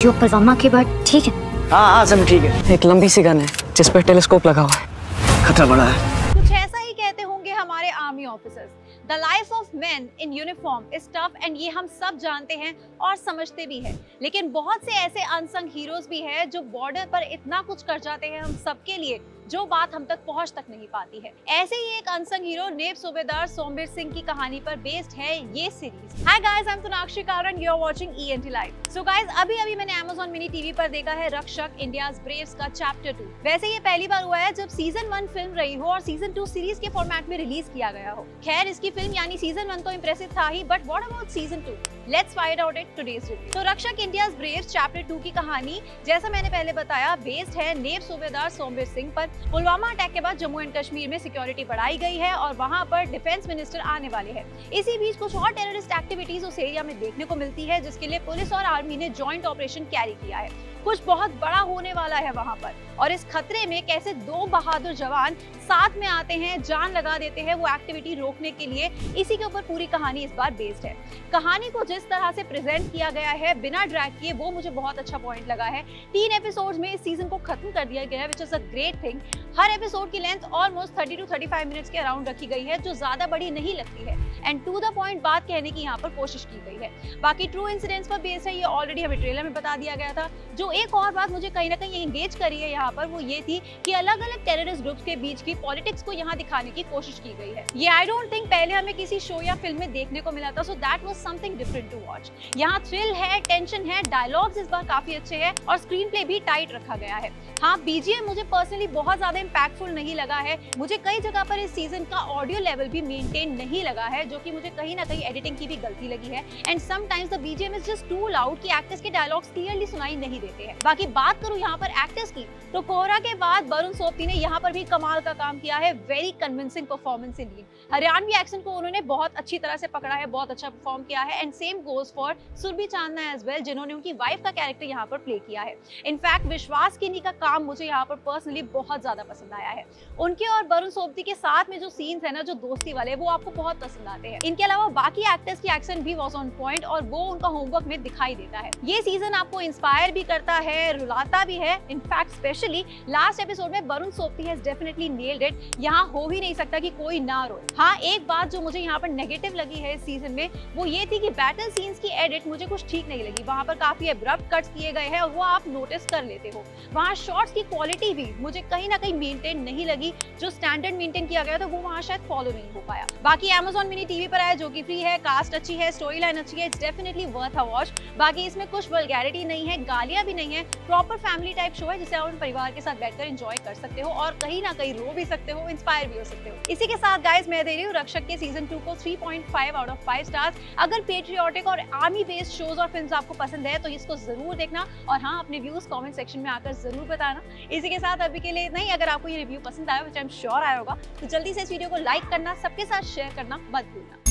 जो पुलवामा के बाद ठीक है? हाँ सब ठीक है। एक लंबी सी गन है जिस पर टेलीस्कोप लगा हुआ है। खतरा बड़ा है। कुछ ऐसा ही कहते होंगे हमारे army officers. The life of man in uniform is tough and ये हम सब जानते हैं और समझते भी हैं। लेकिन बहुत से ऐसे अनसंग हीरोज भी हैं जो बॉर्डर पर इतना कुछ कर जाते हैं हम सबके लिए, जो बात हम तक पहुंच तक नहीं पाती है। ऐसे ही एक अनसंग हीरो नेब सूबेदार सोमबीर सिंह की कहानी पर बेस्ड है ये series. Hi guys, I am Sonakshi Karan, you are watching ENT live. So guys, अभी मैंने Amazon मिनी टीवी पर देखा है रक्षक इंडियाज ब्रेव्स का चैप्टर 2। वैसे ये पहली बार हुआ है जब सीजन 1 फिल्म रही हो और सीजन 2 सीरीज के फॉर्मेट में रिलीज किया गया हो। खैर, इसकी फिल्म यानी सीजन 1 तो इंप्रेसिव था ही, but what about season 2? Let's find out it today's review. तो रक्षक इंडियाज ब्रेव्स चैप्टर 2 की कहानी, जैसा मैंने पहले बताया, बेस्ड है नेब सूबेदार सोमबीर सिंह पर। पुलवामा अटैक के बाद जम्मू एंड कश्मीर में सिक्योरिटी बढ़ाई गई है और वहां पर डिफेंस मिनिस्टर आने वाले हैं। इसी बीच कुछ और टेररिस्ट एक्टिविटीज उस एरिया में देखने को मिलती है, जिसके लिए पुलिस और आर्मी ने जॉइंट ऑपरेशन कैरी किया है। कुछ बहुत बड़ा होने वाला है वहां पर, और इस खतरे में कैसे दो बहादुर जवान साथ में आते हैं, जान लगा देते हैं वो एक्टिविटी रोकने के लिए। इसी के ऊपर पूरी कहानी इस बार बेस्ड है। कहानी को जिस तरह से प्रेजेंट किया गया है बिना ड्रैग किए, वो मुझे बहुत अच्छा पॉइंट लगा है। 3 एपिसोड्स में इस सीजन को खत्म कर दिया गया है, which is a great thing. हर एपिसोड की लेंथ ऑलमोस्ट 30 to 35 मिनट्स के अराउंड रखी गई है, जो ज्यादा बड़ी नहीं लगती है, एंड टू द पॉइंट बात कहने की यहाँ पर कोशिश की गई है। बाकी ट्रू इंसिडेंट्स पर बेस्ड है, ये ऑलरेडी हमें ट्रेलर में बता दिया गया था। जो एक और बात मुझे कहीं ना कहीं एंगेज करी है यहाँ पर, वो ये थी कि अलग अलग टेररिस्ट ग्रुप्स के बीच की पॉलिटिक्स को यहाँ दिखाने की कोशिश की गई है। ये आई डोंट थिंक पहले हमें किसी शो या फिल्म में देखने को मिला था, so that was something different to watch. यहाँ थ्रिल है, टेंशन है, डायलॉग्स इस बार काफी अच्छे हैं और स्क्रीन प्ले भी टाइट रखा गया है। हाँ, BGM मुझे पर्सनली बहुत ज्यादा इम्पैक्टफुल नहीं लगा है। मुझे कई जगह पर इस सीजन का ऑडियो लेवल भी मेंटेन नहीं लगा है, जो कि मुझे कहीं ना कहीं एडिटिंग की भी गलती लगी है। And sometimes the BGM is just too loud कि एक्टर्स के डायलॉग्स क्लियरली सुनाई नहीं देते हैं। बाकी बात करूं यहाँ पर एक्टर्स की, तो कोहरा के बाद वरुण सोबती ने यहाँ पर भी कमाल का काम किया है। Very convincing performance in lead. Haryanvi accent को उन्होंने बहुत अच्छी तरह से पकड़ा है, बहुत अच्छा परफॉर्म किया है। And same goes for Surbhi Chandna as well, जिन्होंने उनकी वाइफ का कैरेक्टर यहाँ पर प्ले किया है। इनफैक्ट विश्वास किनी का काम मुझे यहाँ पर पर्सनली बहुत ज्यादा पसंद आया है। उनके और वरुण सोबती के साथ में जो सीन्स है ना, जो दोस्ती वाले, वो आपको बहुत पसंद आते हैं। इनके अलावा बाकी एक्टर्स की एक्सेंट भी वाज ऑन पॉइंट और वो उनका होमवर्क में दिखाई देता है। ये सीजन आपको इंस्पायर भी करता है, रुलाता भी है। इनफैक्ट स्पेशली लास्ट एपिसोड में Varun Sobti has definitely nailed it. यहाँ हो ही नहीं सकता कि कोई ना रोए। हाँ, एक बात जो मुझे यहाँ पर नेगेटिव लगी है इस सीजन में, वो ये थी कि बैटल सीन्स की एडिट मुझे कुछ ठीक नहीं लगी। वहाँ पर काफी अब्रप्ट कट्स किए गए हैं और वो आप नोटिस कर लेते हो। वहाँ शॉट्स की क्वालिटी भी मुझे कहीं ना कहीं मेंटेन नहीं लगी। जो स्टैंडर्ड मेंटेन किया गया था वो वहाँ शायद फॉलो नहीं हो पाया। बाकी Amazon मिनी टीवी पर आया, जो कि फ्री है, कास्ट अच्छी है, स्टोरी लाइन अच्छी है, it's definitely worth a watch. बाकी इसमें कुछ वल्गैरिटी नहीं है, गालियां भी नहीं है। प्रॉपर फैमिली टाइप शो है, जिसे आप अपने परिवार के साथ बैठकर एंजॉय कर सकते हो और कहीं ना कहीं रो भी सकते हो, इंस्पायर भी हो सकते हो। इसी के साथ गाइस, मैं दे रही हूँ रक्षक के सीजन 2 को 3.5 आउट ऑफ 5 स्टार्स। अगर पेट्रियोटिक और आर्मी बेस्ड शोज और फिल्म्स आपको पसंद है तो इसको जरूर देखना, और हाँ, अपने व्यूज कमेंट सेक्शन में आकर जरूर बताना। इसी के साथ अभी के लिए इतना ही। अगर आपको ये रिव्यू पसंद आया, व्हिच आई एम श्योर आया होगा, तो जल्दी से इस वीडियो को लाइक करना, सबके साथ शेयर करना मत भूलना।